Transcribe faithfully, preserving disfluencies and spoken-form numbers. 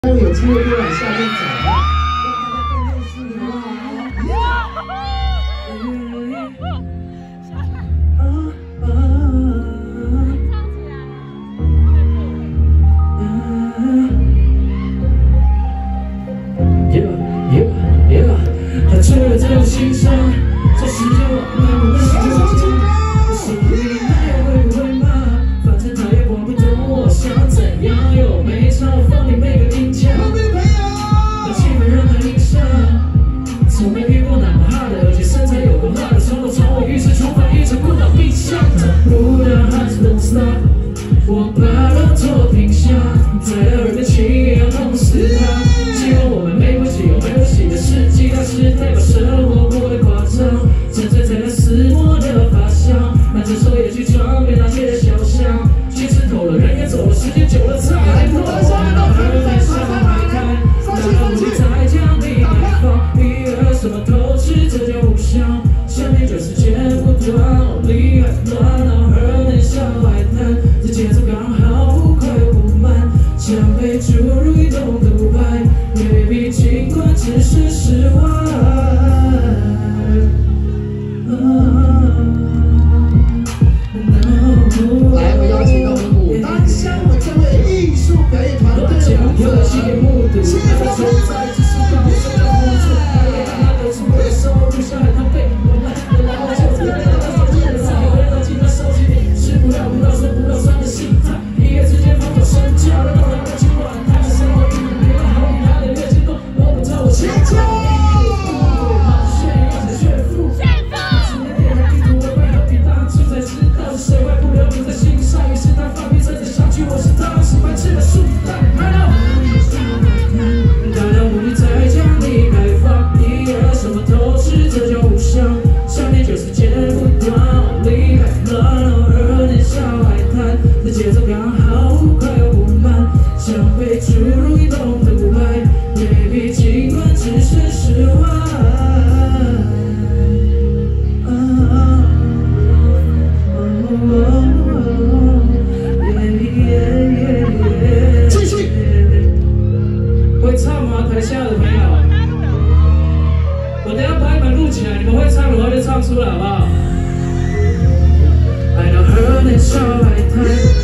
待会有机会可以往下面走，让大家更认识你，好不好？他追了这种心声，这世界我们我们是我的心里爱会不会骂？反正他也管不懂我想怎样，又没嘲讽你每个音调，把气氛让他影响。从没遇过那么好的，而且身材有个辣的冲动，从我浴室厨房一直滚到冰箱。不然还是 don't stop， 我把骆驼停下，在耳边轻也要弄死他。希望我们没关系，有没关系的世纪大时代，把生活过得夸张，沉醉在那撕磨的发香，拿着手也去闯遍那街的小巷，其实透了，人也走了，时间久了，才落花儿在上海滩，那不再将你埋放，一二什么偷吃，这叫互相，想念就是剪不断，厉害乱闹儿年少外滩，这节奏刚好不快不慢，像被注入一种独白。Baby， 尽管只是十万。 来，我邀请到我们牡丹香的这位艺术表演团队的舞者，谢谢大家。继续， 会唱吗？台下的朋友，我等下把你们录起来，你们会唱的话就唱出来，好不好？来到河南小海滩。